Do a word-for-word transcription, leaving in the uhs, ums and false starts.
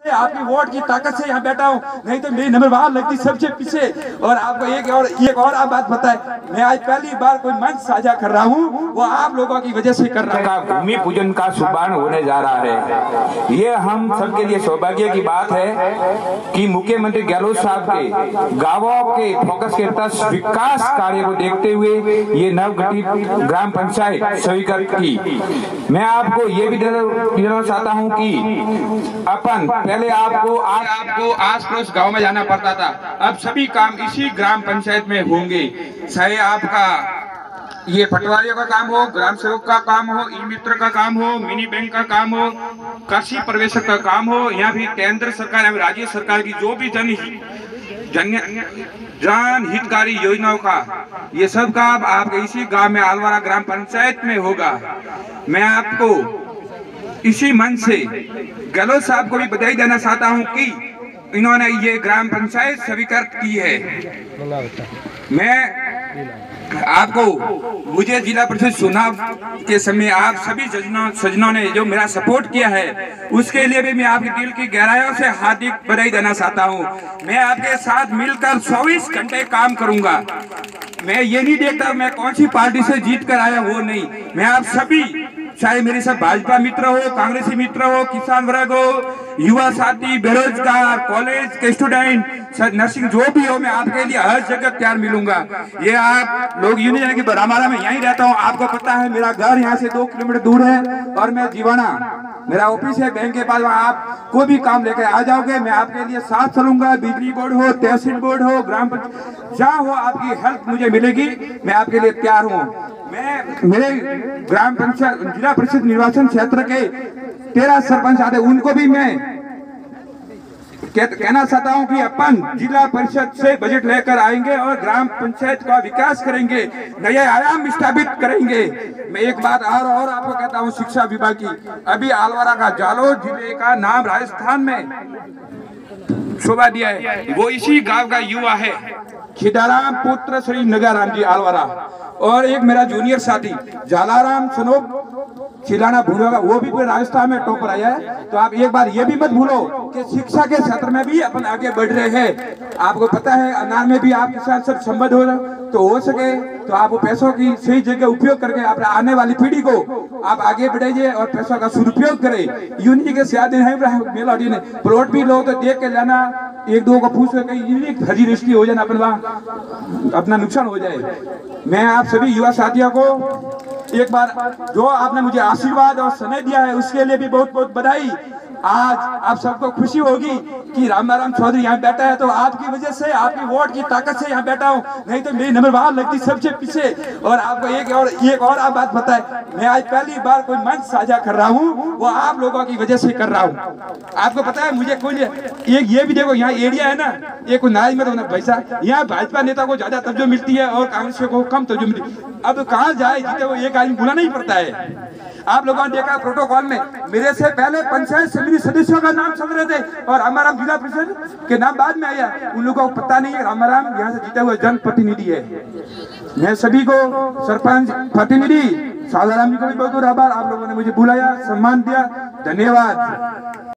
आपकी वोट की ताकत से यहाँ बैठा हूँ, नहीं तो मेरी नंबर वहां लगती सबसे पीछे। और आपको एक और एक और आप बात बताए, मैं आज पहली बार कोई मंच साझा कर रहा हूँ, वो आप लोगों की वजह से कर रहा हूँ। भूमि पूजन का शुभारंभ होने जा रहा है। ये हम सबके लिए सौभाग्य की बात है कि मुख्यमंत्री गहलोत साहब के गांवों के फोकस के तहत विकास कार्य को देखते हुए ये नवगठित ग्राम पंचायत स्वीकृत की। मैं आपको ये भी देना चाहता हूँ कि अपन पहले आपको आज आपको आस पड़ोस गाँव में जाना पड़ता था, अब सभी काम इसी ग्राम पंचायत में होंगे। चाहे आपका ये पटवारियों का काम हो, ग्राम सेवक का काम हो, ई मित्र का काम हो, मिनी बैंक का काम हो, कृषि प्रवेशक का काम हो, या फिर केंद्र सरकार या राज्य सरकार की जो भी जन जन जन हितकारी योजनाओं का, ये सब काम आपके इसी गांव में आलवारा ग्राम पंचायत में होगा। मैं आपको इसी मंच से गहलोत साहब को भी बधाई देना चाहता हूं कि इन्होंने ये ग्राम पंचायत स्वीकृत की है। मैं आपको मुझे जिला परिषद चुनाव के समय आप सभी सज्जनों सज्जनों ने जो मेरा सपोर्ट किया है, उसके लिए भी मैं आपके दिल की गहराइयों से हार्दिक बधाई देना चाहता हूं। मैं आपके साथ मिलकर चौबीस घंटे काम करूंगा। मैं ये नहीं देखता मैं कौन सी पार्टी से जीत कर आया, वो नहीं। मैं आप सभी, चाहे मेरे सब भाजपा मित्र हो, कांग्रेसी मित्र हो, किसान वर्ग हो, युवा साथी, बेरोजगार, कॉलेज के स्टूडेंट, नर्सिंग जो भी हो, मैं आपके लिए हर जगह तैयार मिलूंगा। ये आप लोग यूं नहीं जाने कि हमारा मैं यहीं रहता हूँ, आपको पता है मेरा घर यहाँ से दो किलोमीटर दूर है और मैं जीवाना मेरा ऑफिस है बैंक के पास। आप कोई भी काम लेकर आ जाओगे, मैं आपके लिए साथ चलूंगा। बिजली बोर्ड हो, तहसील बोर्ड हो, ग्राम पंचायत जहाँ हो, आपकी हेल्प मुझे मिलेगी, मैं आपके लिए तैयार हूँ। मैं मेरे ग्राम पंचायत जिला परिषद निर्वाचन क्षेत्र के तेरह सरपंच आते, उनको भी मैं कहना चाहता हूं कि अपन जिला परिषद से बजट लेकर आएंगे और ग्राम पंचायत का विकास करेंगे, नए आयाम स्थापित करेंगे। मैं एक बात और और आपको कहता हूं, शिक्षा विभाग की, अभी आलवारा का जालोर जिले का नाम राजस्थान में शोभा दिया है, वो इसी गांव का युवा है, खिदाराम पुत्र श्री नगाराम जी आलवारा। और एक मेरा जूनियर साथी जालाराम सुनो खिलाना भूलोगा, वो भी राजस्थान में टॉपर आया है। तो आप एक बार ये भी मत भूलो कि शिक्षा के क्षेत्र में भी अपन आगे बढ़ रहे हैं। आपको पता है अनार में भी आपके साथ सब संबंध हो, तो हो सके तो आप पैसों की सही जगह उपयोग करके अपने आने वाली पीढ़ी को आप आगे बढ़ाइए और पैसों का सदुपयोग करें। यूनिक के साथ मेलोडी ने प्लॉट भी लो तो देख के लेना, एक दो को पूछ कर यूनिक फर्जी रजिस्ट्री हो जाना, अपन अपना नुकसान हो जाए। मैं आप सभी युवा साथियों को एक बार जो आपने मुझे आशीर्वाद और समय दिया है उसके लिए भी बहुत बहुत बधाई। आज आप सबको खुशी होगी कि रामाराम चौधरी यहाँ बैठा है, तो आपकी वजह से, आपकी वोट की ताकत से यहाँ बैठा हूँ, नहीं तो मेरी नंबर वहां लगती सबसे पीछे। और आपको एक और एक और आप बात बताए, मैं आज पहली बार कोई मंच साझा कर रहा हूँ, वो आप लोगों की वजह से कर रहा हूँ। आपको पता है मुझे कोई एक ये भी देखो, यहाँ एरिया है ना, ये कोई नाराज मत होना पैसा, यहाँ भाजपा नेता को ज्यादा तवज्जो मिलती है और कांग्रेस को कम तवज्जो मिलती है। अब कहाँ जाए जीते वो एक आदमी बुलाना ही पड़ता है। आप लोगों ने देखा प्रोटोकॉल में मेरे से पहले पंचायत समिति सदस्यों का नाम चल रहे थे और रामाराम जिला परिषद के नाम बाद में आया। उन लोगों को पता नहीं है रामाराम यहाँ से जीते हुए जनप्रतिनिधि है। मैं सभी को सरपंच प्रतिनिधि साधाराम जी को भी बहुत बहुत आभार, आप लोगों ने मुझे बुलाया, सम्मान दिया, धन्यवाद।